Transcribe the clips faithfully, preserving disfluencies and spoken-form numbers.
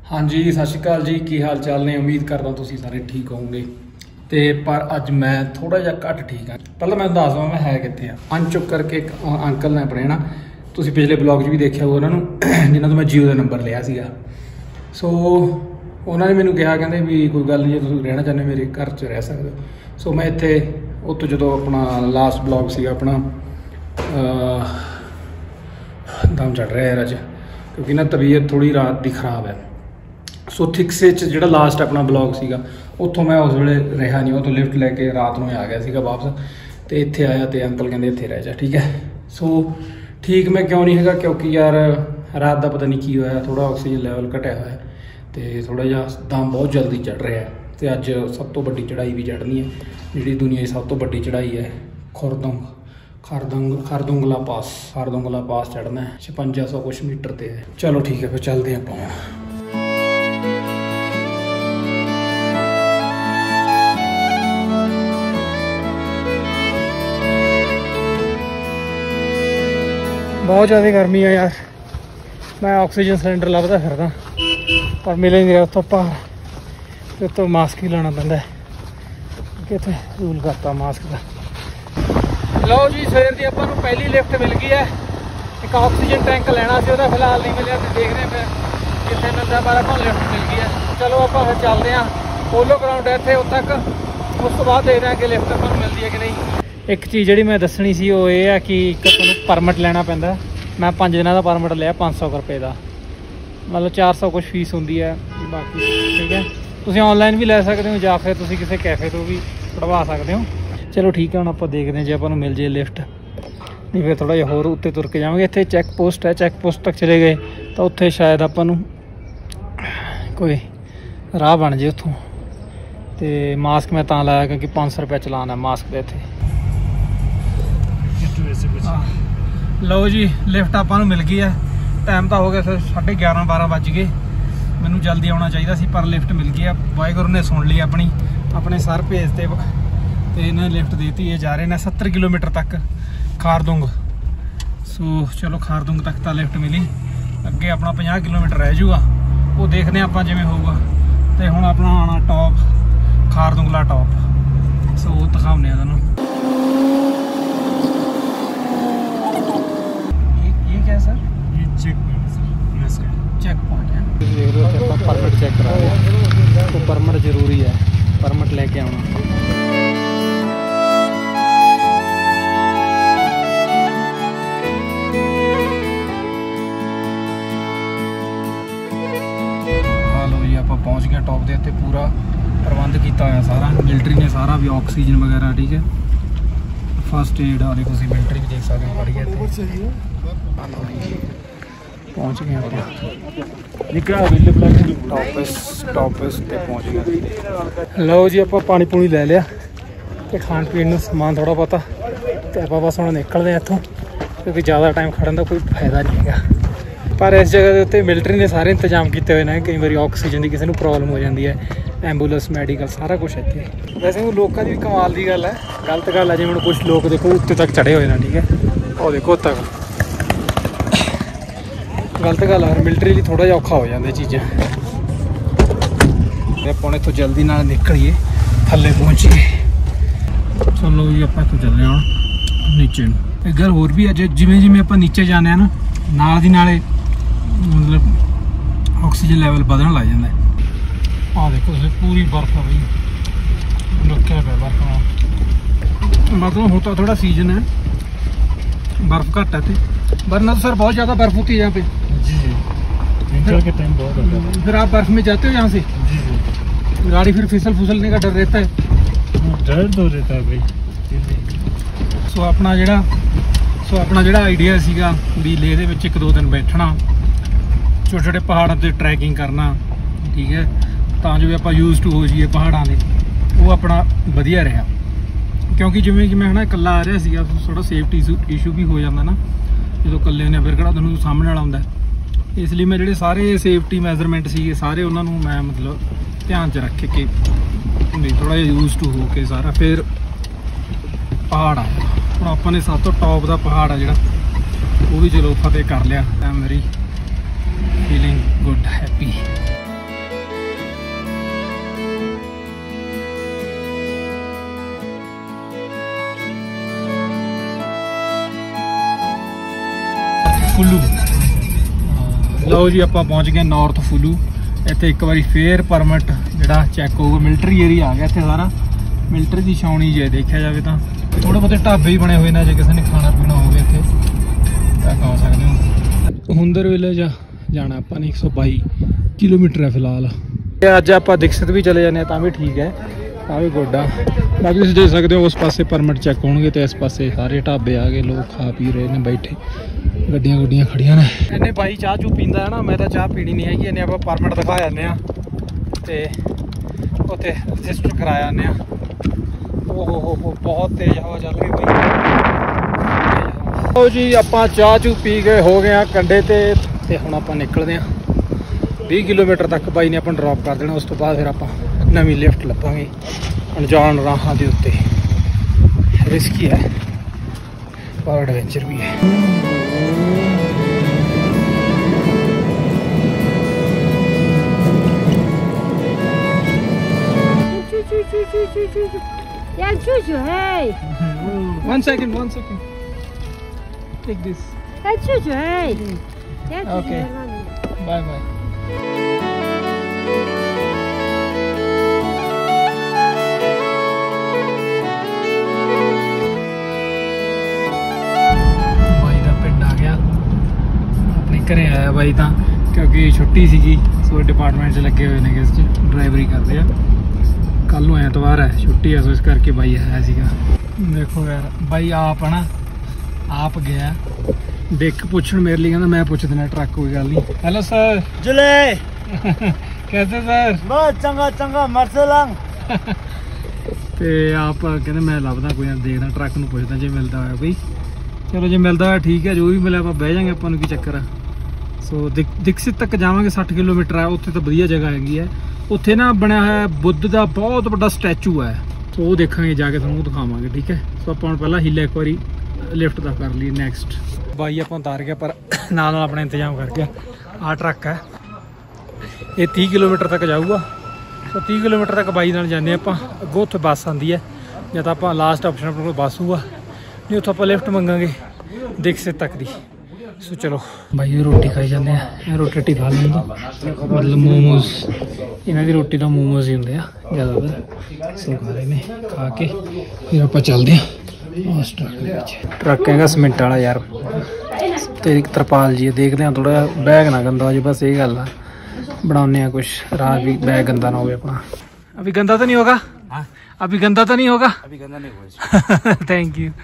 हाँ जी सत श्री अकाल जी, की हाल चाल ने। उम्मीद करदा तुसीं सारे ठीक होवोगे। तो पर अज मैं थोड़ा जिहा घट ठीक हाँ। पहले मैं दस दवां मैं है कित्थे हाँ। अनचुक करके एक अंकल ने अपने ना, तुसीं पिछले ब्लॉग च भी देखिया होगा उन्होंने, जिन्हों तो मैं जियो का नंबर लिया सीगा। सो उन्होंने मैनू कहा कहते भी कोई गल नहीं, तुसीं रहना चाहते मेरे घर च रह सकते हो। सो मैं इत्थे उत्तों जो अपना लास्ट ब्लॉग सीगा अपना दम चढ़ रहा है अज, क्योंकि ना तबीयत थोड़ी रात की खराब है। सो थिक्से जो लास्ट अपना ब्लॉग सीगा उत्थों मैं उस वे रहा नहीं, उतो लिफ्ट लैके रात में आ गया सीगा वापस। तो इत्थे आया तो अंकल कहते इत्थे रह जा, ठीक है। सो ठीक मैं क्यों नहीं है, क्योंकि यार रात का पता नहीं की होया, थोड़ा ऑक्सीजन लैवल घटिया हुआ है तो थोड़ा जिहा दम बहुत जल्दी चढ़ रहा है। तो अज सब तो वड्डी चढ़ाई भी चढ़नी है, जी दुनिया की सब तो वड्डी चढ़ाई है खुरदुंग खरदुंग खरदुंगला पास खरदुंगला पास चढ़ना है, छपंजा सौ कुछ मीटर ते है। चलो ठीक है, फिर चलते हैं आप। बहुत ज़्यादा गर्मी है यार, मैं ऑक्सीजन सिलेंडर लभदा फिरदा पर मिले नहीं रहा। उतो भार उतो मास्क ही लाना पैंदा है, कितने रूल करता मास्क का। लो जी सवेर की अपन पहली लिफ्ट मिल गई है। एक ऑक्सीजन टैंक लेना से वह फिलहाल नहीं मिले, तो देखने फिर कितने मिलता, पर अपन लिफ्ट मिल गई है। चलो आप फिर चलते हैं पोलो ग्राउंड है इतने उद तक, उस तो बाद देखते हैं कि लिफ्ट अपन मिलती है कि नहीं। एक चीज़ जी मैं दसनी सी वो ये है कि तुहानूं परमिट लेना पैंदा। मैं पाँच दिनों का परमिट लिया पाँच सौ रुपये का, मतलब चार सौ कुछ फीस होंगी है बाकी, ठीक है। तुसीं ऑनलाइन भी लै सकते हो या फिर तुसीं किसी कैफे तो भी कढ़वा सकते हो। चलो ठीक है, हम आप देखते हैं जो अपन मिल जाए लिफ्ट, नहीं फिर थोड़ा जिहा होर उत्ते तुर के जावांगे। इत्थे चैक पोस्ट है, चैक पोस्ट तक चले गए तो उत्थे शायद आपां नूं कोई राह बन जाए उत्थों। तो मास्क मैं तां लाया क्योंकि पाँच सौ रुपया चलान है मास्क का इत्थे। लो जी लिफ्ट आपां नूं मिल गई है। टाइम तो हो गया सर साढ़े ग्यारह बारह बज गए, मैनू जल्दी आना चाहिए सी पर लिफ्ट मिल गई है। वाहिगुरू ने सुन ली अपनी, अपने सर भेजते तो इन्हें लिफ्ट देती है। जा रहे हैं सत्तर किलोमीटर तक खारदुंग। सो चलो खारदुंग तक तो लिफ्ट मिली, अगे अपना पचास किलोमीटर रह जूगा, वो देखने आप जिमें होगा। तो हुण अपना आना टॉप खारदुंगला टॉप। सो दिखाने तुहानूं ये क्या सर, ये चेक पॉइंट चेक पॉइंट है। देख लो आप परमिट चेक करा रहे हैं, तो परमिट जरूरी है, परमिट लेके आना। लो जी आप पहुँच गए टॉप के उत्ते, पूरा प्रबंध किया हुआ सारा, मिलिट्री ने सारा भी ऑक्सीजन वगैरह, ठीक है। फर्स्ट एड और देखो मिलिट्री भी देख सकते हो बढ़िया। पहुँच गए टॉपस पे पहुँच गए। लो जी आप पानी पूनी ले लिया तो खाण पीन समान थोड़ा बहुता, तो आप बस हम निकलते हैं इतों, क्योंकि ज़्यादा टाइम खड़न का कोई फायदा नहीं है। पर इस जगह के उत्ते मिलिट्री ने सारे इंतजाम किए हुए हैं, कई बार ऑक्सीजन की किसी को प्रॉब्लम हो जाती है, एंबूलेंस मैडिकल सारा कुछ इतने। वैसे वो लोगों की भी कमाल की गल है, गलत गल है जिवें कुछ लोग देखो उत्ते तक चढ़े हुए हैं, ठीक है। और देखो तक गलत गल है, मिलिट्री लिए थोड़ा जिहा औखा हो जाता चीज़ें। ਆਪਾਂ इतों जल्दी ना निकलिए, थले पहुँचिए। चलो जी आप इतों चल रहे हैं नीचे। एक गल होर भी है, जिमें जिमें आप नीचे जाने ना नाल दी नाले मतलब ऑक्सीजन लैवल बढ़न लग जाता है। आ देखो पूरी बर्फ है भाई, रखा पे बर्फ, मतलब होता थोड़ा सीजन है, बर्फ घट है तो, वरना तो सर बहुत ज़्यादा बर्फ होती है यहाँ पे। जी जी विंटर के टाइम बहुत होता है। फिर आप बर्फ में जाते हो यहाँ से? जी जी। गाड़ी फिर फिसल फिसलने का डर रहता है? डर तो रहता है भाई। सो अपना जड़ा सो अपना जड़ा आइडिया सीगा भी लेह दे विच एक दो दिन बैठना, छोटे छोटे पहाड़ों पर ट्रैकिंग करना, ठीक है, तो जो भी आप यूज टू हो जाइए पहाड़ों के, वो अपना वधिया रहा। क्योंकि जिमें कि मैं है ना इकला आ रहा सीगा, थोड़ा सेफ्टी इशू भी हो जाता ना जो कल्ले ने, फिर किहड़ा तुहानूं सामने वाला आउंदा। इसलिए मैं जिहड़े सारे सेफ्टी मैजरमेंट सीगे सारे उन्होंने मैं मतलब ध्यान च रख के थोड़ा जिहा यूज टू हो के सारा फिर पहाड़ आया। हुण आपां ने सब तो टॉप का पहाड़ है जिहड़ा वो भी चलो फतेह कर लिया। I am very feeling good happy. ਫੁੱਲੂ। ਲਓ ਜੀ ਆਪਾਂ ਪਹੁੰਚ ਗਏ ਨਾਰਥ ਫੁੱਲੂ। ਇੱਥੇ ਇੱਕ ਵਾਰੀ ਫੇਰ ਪਰਮਿਟ ਜਿਹੜਾ ਚੈੱਕ ਹੋਊਗਾ। ਮਿਲਟਰੀ ਏਰੀਆ ਆ ਗਿਆ ਇੱਥੇ ਸਾਰਾ, ਮਿਲਟਰੀ ਦੀ ਛਾਉਣੀ ਜੇ ਦੇਖਿਆ ਜਾਵੇ ਤਾਂ। ਥੋੜੇ ਬਹੁਤੇ ਢਾਬੇ ਹੀ ਬਣੇ ਹੋਏ ਨੇ, ਜੇ ਕਿਸੇ ਨੇ ਖਾਣਾ ਪੀਣਾ ਹੋਵੇ ਇੱਥੇ ਤਾਂ ਖਾ ਸਕਦੇ ਹੋ। ਹੁੰਦਰ ਵਿਲੇਜ ਜਾਣਾ ਆਪਾਂ ਨੇ, ਇੱਕ ਸੌ ਬਾਈ ਕਿਲੋਮੀਟਰ ਹੈ ਫਿਲਹਾਲ। ਅੱਜ ਆਪਾਂ ਦਿਕਸ਼ਿਤ ਵੀ ਚਲੇ ਜਾਂਦੇ ਹਾਂ ਤਾਂ ਵੀ ਠੀਕ ਹੈ, ਤਾਂ ਵੀ ਗੋਡਾ। ਬਾਕੀ ਤੁਸੀਂ ਦੇਖ ਸਕਦੇ ਹੋ ਉਸ ਪਾਸੇ ਪਰਮਿਟ ਚੈੱਕ ਹੋਣਗੇ ਤੇ ਇਸ ਪਾਸੇ ਸਾਰੇ ਢਾਬੇ ਆ ਗਏ, ਲੋਕ ਖਾ ਪੀ ਰਹੇ ਨੇ ਬੈਠੇ, ਗੱਡੀਆਂ ਗੁੱਡੀਆਂ ਖੜੀਆਂ ਨੇ। ਇਹਨੇ ਬਾਈ ਚਾਹ ਚੂ ਪੀਂਦਾ ਹੈ ਨਾ, ਮੈਂ ਤਾਂ ਚਾਹ ਪੀਣੀ ਨਹੀਂ ਹੈਗੀ। ਇਹਨੇ ਆਪਾਂ ਪਰਮਿਟ ਦਿਖਾ ਜਾਂਦੇ ਹਾਂ ਤੇ ਉੱਥੇ ਰਜਿਸਟਰ ਕਰਾ ਜਾਂਦੇ ਹਾਂ। ਓਹ ਹੋ ਹੋ ਬਹੁਤ ਤੇਜ਼ ਹਵਾ ਚੱਲ ਰਹੀ ਬਾਈ। ਲਓ ਜੀ ਆਪਾਂ ਚਾਹ ਚੂ ਪੀ ਕੇ ਹੋ ਗਏ ਆ ਕੰਢੇ ਤੇ ਤੇ ਹੁਣ ਆਪਾਂ ਨਿਕਲਦੇ ਹਾਂ। ਵੀਹ ਕਿਲੋਮੀਟਰ ਤੱਕ ਬਾਈ ਨੇ ਆਪਾਂ ਡ੍ਰੌਪ ਕਰ ਦੇਣਾ, ਉਸ ਤੋਂ ਬਾਅਦ ਫਿਰ ਆਪਾਂ ਨਵੀਂ ਲਿਫਟ ਲੱਭਾਂਗੇ ਅਣਜਾਣ ਰਾਹਾਂ ਦੇ ਉੱਤੇ। ਰਿਸਕੀ ਹੈ ਪਰ ਐਡਵੈਂਚਰ ਵੀ ਹੈ। Yeah, Juju, hey. One second, one second. Take this. Hey, Juju, hey. Yeah, Juju. Okay. Bye bye. ਬਾਈ ਦਾ ਪਿੰਡ ਆ ਗਿਆ, ਆਪਣੇ ਘਰੇ ਆਇਆ ਬਾਈ ਤਾਂ, ਕਿਉਂਕਿ ਛੁੱਟੀ ਸੀਗੀ ਸੋ ਡਿਪਾਰਟਮੈਂਟ 'ਚ ਲੱਗੇ ਹੋਏ ਨੇ, ਕਿਸ 'ਚ ਡਰਾਈਵਰੀ ਕਰਦੇ ਆ। ਕੱਲ ਨੂੰ ਐਤਵਾਰ ਹੈ, ਛੁੱਟੀ ਹੈ, ਸੋ ਇਸ ਕਰਕੇ ਬਾਈ ਆਇਆ ਸੀਗਾ। ਦੇਖੋ ਯਾਰ ਬਾਈ ਆਪ ਹੈ ਨਾ, ਆਪ ਗਿਆ ਦੇਖ ਪੁੱਛਣ ਮੇਰੇ ਲਈ, ਕਹਿੰਦਾ ਮੈਂ ਪੁੱਛ ਦੇਣਾ ਟਰੱਕ, ਕੋਈ ਗੱਲ ਨਹੀਂ। ਹੈਲੋ ਸਰ ਜੁਲੇ ਕੈਸੇ ਸਰ? ਬਹੁਤ ਚੰਗਾ ਚੰਗਾ ਮਰਸਲੰਗ। ਤੇ ਆਪ ਕਹਿੰਦੇ ਮੈਂ ਲੱਭਦਾ ਕੋਈ ਨਾ, ਦੇਖਦਾ ਟਰੱਕ ਨੂੰ ਪੁੱਛਦਾ ਜੇ ਮਿਲਦਾ ਹੋਇਆ ਬਈ। ਚਲੋ ਜੇ ਮਿਲਦਾ ਹੋਇਆ ਠੀਕ ਹੈ, ਜੋ ਵੀ ਮਿਲਿਆ ਆਪਾਂ ਬਹਿ ਜਾਾਂਗੇ, ਆਪਾਂ ਨੂੰ ਕੀ ਚੱਕਰ ਆ। ਸੋ ਦਿਕ ਦਿਕਸ਼ਿਤ ਤੱਕ ਜਾਵਾਂਗੇ, ਸੱਠ ਕਿਲੋਮੀਟਰ ਹੈ। ਉੱਥੇ ਤਾਂ ਵਧੀਆ ਜਗ੍ਹਾ ਹੈਗੀ ਹੈ, ਉੱਥੇ ਨਾ ਬਣਿਆ ਹੋਇਆ ਬੁੱਧ ਦਾ ਬਹੁਤ ਵੱਡਾ ਸਟੈਚੂ ਹੈ, ਸੋ ਉਹ ਦੇਖਾਂਗੇ ਜਾ ਕੇ, ਤੁਹਾਨੂੰ ਦਿਖਾਵਾਂਗੇ ਠੀਕ ਹੈ। ਸੋ ਆਪਾਂ ਹੁਣ ਪਹਿਲਾਂ ਹਿੱਲਾ ਇੱਕ ਵਾਰੀ ਲਿਫਟ ਦਾ ਕਰ ਲਈ। ਨੈਕਸਟ ਬਾਈ ਆਪਾਂ ਉਤਾਰ ਗਿਆ, ਪਰ ਨਾਲ ਨਾਲ ਆਪਣਾ ਇੰਤਜ਼ਾਮ ਕਰ ਗਿਆ। ਆਹ ਟਰੱਕ ਹੈ, ਇਹ ਤੀਹ ਕਿਲੋਮੀਟਰ ਤੱਕ ਜਾਊਗਾ। ਸੋ ਤੀਹ ਕਿਲੋਮੀਟਰ ਤੱਕ ਬਾਈ ਨਾਲ ਜਾਂਦੇ ਆਪਾਂ। ਅੱਗੋਂ ਉੱਥੇ ਬੱਸ ਆਉਂਦੀ ਹੈ, ਜਾਂ ਤਾਂ ਆਪਾਂ ਲਾਸਟ ਆਪਸ਼ਨ ਆਪਣੇ ਕੋਲ ਬੱਸ ਹੋਊਗਾ, ਨਹੀਂ ਉੱਥੋਂ ਆਪਾਂ ਲਿਫਟ ਮੰਗਾਂਗੇ ਦਿਕਸ਼ਿਤ ਤੱਕ ਦੀ। ਸੋ ਚਲੋ ਬਾਈ ਰੋਟੀ ਖਾਈ ਜਾਂਦੇ ਆ, ਇਹ ਰੋਟੀ ਰੋਟੀ ਖਾ ਲੈਂਦੇ, ਮਤਲਬ ਮੋਮੋਸ, ਇਹਨਾਂ ਦੀ ਰੋਟੀ ਤਾਂ ਮੋਮੋਸ ਹੀ ਹੁੰਦੇ ਆ ਜ਼ਿਆਦਾਤਰ। ਸੋ ਖਾ ਰਹੇ ਨੇ, ਖਾ ਕੇ ਫਿਰ ਆਪਾਂ ਚੱਲਦੇ ਹਾਂ ਉਸ ਟਰੱਕ ਦੇ ਵਿੱਚ। ਟਰੱਕ ਹੈਗਾ ਸੀਮੈਂਟ ਵਾਲਾ ਯਾਰ, ਤੇਰੀ ਤਰਪਾਲ ਜੀ ਦੇਖਦੇ ਹਾਂ, ਥੋੜਾ ਜਿਹਾ ਬੈਗ ਨਾ ਗੰਦਾ ਹੋ ਜਾਏ, ਬਸ ਇਹ ਗੱਲ ਆ। बनाने हैं कुछ, रात भी बैग गंदा ना हो अपना। अभी गंदा तो नहीं होगा? हाँ? अभी गंदा तो नहीं होगा? अभी गंदा नहीं होगा। Thank you.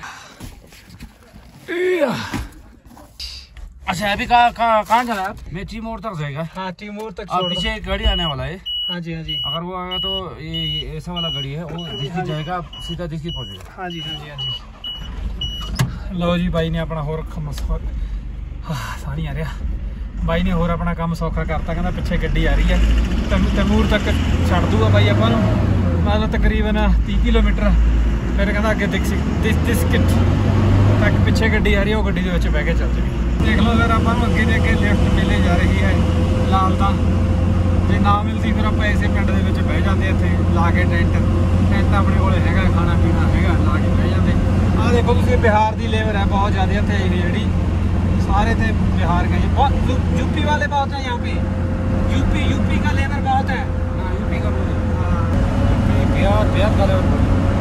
अच्छा अभी कहाँ कहाँ कहाँ जाना है? मैं टी मोड़ तक जाएगा। हाँ टी मोड़ तक। अब पीछे एक गाड़ी आने वाला है। हाँ जी हाँ जी। अगर वो आएगा तो ये ऐसा वाला गाड़ी है, वो दिखी जाएगा, सीधा दिखी पहुँचेगा। हाँ जी हाँ जी हाँ जी। लो जी भाई ने अपना होर सारी आ रहा ਬਾਈ ਨੇ ਹੋਰ ਆਪਣਾ ਕੰਮ ਸੌਖਾ ਕਰਤਾ। ਕਹਿੰਦਾ ਪਿੱਛੇ ਗੱਡੀ ਆ ਰਹੀ ਹੈ, ਤੈਮੂਰ ਤੱਕ ਛੱਡ ਦੂਗਾ ਬਾਈ ਆਪਾਂ ਨੂੰ, ਮਤਲਬ ਤਕਰੀਬਨ ਤੀਹ ਕਿਲੋਮੀਟਰ। ਫਿਰ ਕਹਿੰਦਾ ਅੱਗੇ ਦਿਕਸ਼ਿਤ ਤੱਕ ਪਿੱਛੇ ਗੱਡੀ ਆ ਰਹੀ ਹੈ, ਉਹ ਗੱਡੀ ਦੇ ਵਿੱਚ ਬਹਿ ਕੇ ਚੱਲ ਜਾਵੇ। ਦੇਖ ਲਓ ਫਿਰ ਆਪਾਂ ਨੂੰ ਅੱਗੇ ਦੇ ਅੱਗੇ ਲਿਫਟ ਮਿਲੇ ਜਾ ਰਹੀ ਹੈ ਫਿਲਹਾਲ ਤਾਂ। ਜੇ ਨਾ ਮਿਲਦੀ ਫਿਰ ਆਪਾਂ ਇਸੇ ਪਿੰਡ ਦੇ ਵਿੱਚ ਬਹਿ ਜਾਂਦੇ, ਇੱਥੇ ਲਾ ਕੇ ਟੈਂਟ ਟੈਂਟ ਆਪਣੇ ਕੋਲ ਹੈਗਾ, ਖਾਣਾ ਪੀਣਾ ਹੈਗਾ, ਲਾ ਕੇ ਬਹਿ ਜਾਂਦੇ। ਆਹ ਦੇਖੋ ਤੁਸੀਂ ਬਿਹਾਰ ਦੀ ਲੇਬਰ ਹੈ बहुत ज़्यादा ਇੱਥੇ, ਜਿਹੜੀ सारे थे बिहार के, बहुत यूपी वाले बहुत हैं यहाँ पे। यूपी यूपी का लेबर बहुत है। हाँ यूपी का बिहार बिहार का लेबर।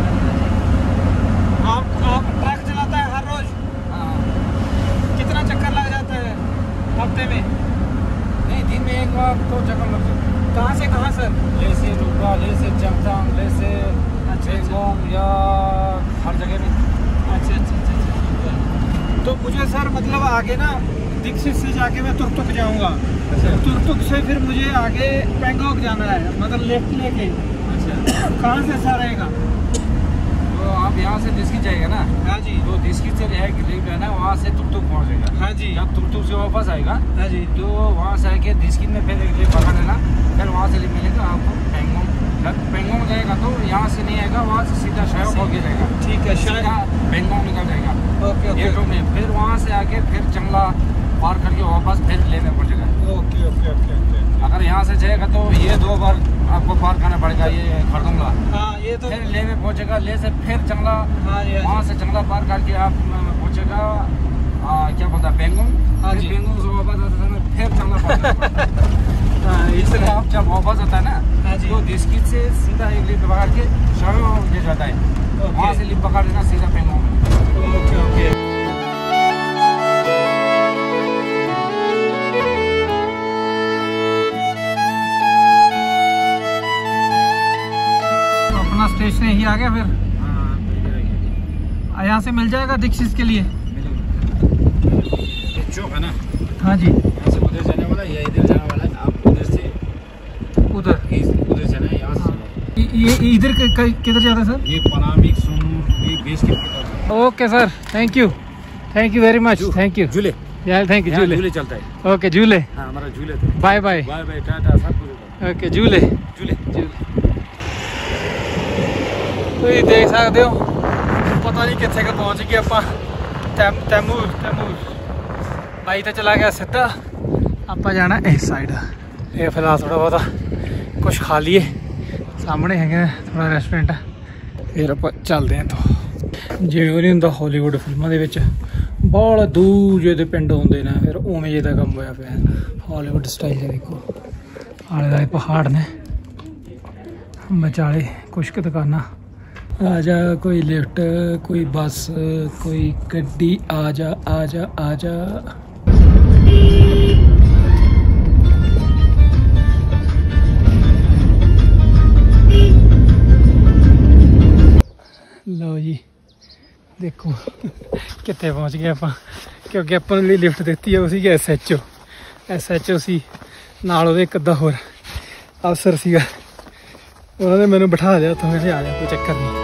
आप आप ट्रक चलाता है हर रोज? हाँ। कितना चक्कर लग जाता है हफ्ते में? नहीं दिन में एक बार तो चक्कर लग जाता है। कहाँ से कहाँ सर? ले से रुपा, ले से चमचांग, ले से चेंगोंग, या हर जगह में। अच्छा अच्छा अच्छा। तो मुझे सर मतलब आगे ना दिक्सित से जाके मैं तुरतुक जाऊंगा। अच्छा। तुरतुक से फिर मुझे आगे पैंगोंग जाना है, मतलब लेफ्ट लेके। अच्छा। कहाँ से सर रहेगा? तो आप यहाँ से दिस्कित जाएगा ना? हाँ जी। तो दिस्कित से है ना, वहाँ से तुरतुक पहुँचेगा। हाँ जी। जब तुरतुक से वापस आएगा, हाँ जी, तो वहाँ से आके दिस्कित में फिर एक लिफ्ट पकड़ लेना, फिर वहाँ से लिफ्ट मिलेगा आपको पैंगोंग। जब पैंगोंग जाएगा तो यहाँ से नहीं आएगा, वहाँ से सीधा शायद पहुँच जाएगा। ठीक है, शायद पैंगोंग निकल जाएगा। Okay okay. में फिर वहाँ से आके फिर चंगला पार करके वापस फिर लेने पड़ेगा। Okay okay okay okay. अगर यहाँ से जाएगा तो ये दो बार आपको पार करना पड़ेगा, ये खरदुंगला। हाँ ये तो। फिर ले में पहुँचेगा, ले से फिर चंगला। हाँ जी। वहाँ से चंगला पार करके आप पहुँचेगा क्या बोलता है पेंगोंग। हाँ जी। पेंगोंग से वापस आता है ना फिर चलना पड़ता है। हाँ, इसलिए आप जब वापस आता है ना हाँ जी। तो डिस्किट से सीधा एक लिफ्ट पकड़ के शायो ले जाता है, वहाँ से लिफ्ट पकड़ लेना सीधा पेंगोंग। Okay okay. अपना स्टेशन ही आ गया फिर। हाँ यहाँ से मिल जाएगा दीक्षित के लिए। ये चौक है ना, हाँ जी। यहाँ से उधर जाने वाला या इधर जाने वाला है, आप उधर से उधर उधर जाना है, यहाँ से जाना है। ये इधर किधर जाता है सर? ये पनामिक सोनूर ये बेस के। Okay sir, thank you, thank you very much, thank you. झूले, यार थैंक यू। झूले झूले चलता है। ओके झूले, हाँ हमारा झूले। Bye bye bye bye tata सब कुछ। ओके झूले झूले झूले। ਤੁਸੀਂ ਦੇਖ ਸਕਦੇ ਹੋ ਪਤਾ ਨਹੀਂ ਕਿੱਥੇ ਕ ਪਹੁੰਚ ਗਏ ਆਪਾਂ। ਤੈਮ ਤੈਮੂਰ ਤੈਮੂਰ ਬਾਈ ਤਾਂ ਚਲਾ ਗਿਆ ਸਿੱਧਾ, ਆਪਾਂ ਜਾਣਾ ਇਸ ਸਾਈਡ। ਇਹ ਫਿਲਹਾਲ ਥੋੜਾ ਬਹੁਤਾ ਕੁਝ ਖਾ ਲਈਏ, ਸਾਹਮਣੇ ਹੈਗਾ ਥੋੜਾ ਰੈਸਟੋਰੈਂਟ, ਫਿਰ ਆਪਾਂ ਚੱਲਦੇ ਹਾਂ। ਤੋਂ ਜਿਵੇਂ ਉਹ ਨਹੀਂ ਹੁੰਦਾ ਹਾਲੀਵੁੱਡ ਫਿਲਮਾਂ ਦੇ ਵਿੱਚ ਬਹੁਤ ਦੂਰ ਜਿਹੇ ਦੇ ਪਿੰਡ ਹੁੰਦੇ ਨੇ, ਫਿਰ ਉਵੇਂ ਜਿਹੇ ਦਾ ਕੰਮ ਹੋਇਆ ਪਿਆ ਹਾਲੀਵੁੱਡ ਸਟਾਈਲ ਦੇ। ਦੇਖੋ ਆਲੇ ਦੁਆਲੇ ਪਹਾੜ ਨੇ, ਵਿਚਾਲੇ ਕੁਛ ਕੁ ਦੁਕਾਨਾਂ। आ जा कोई लिफ्ट, कोई बस, कोई गड्डी, आ जा आ जा आ जा। लो जी देखो कितने पहुंच गए आप, क्योंकि अपन ने लिफ्ट दी है उसी S H O S H O सी नाल ओहदे एक अद्धा होर अफसर सीगा, उन्होंने मैंने बिठा दिया उत्थों, मैंने आ जा कोई चक्कर नहीं।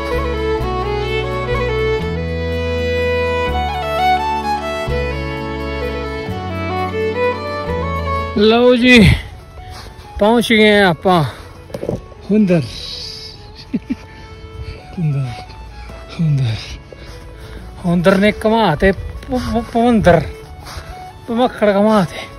लो जी पहुंच गए हैं आप हुंदर हुंदर हुंदर हुंदर ने घमाते भवंदर भमक्खड़ घमाते।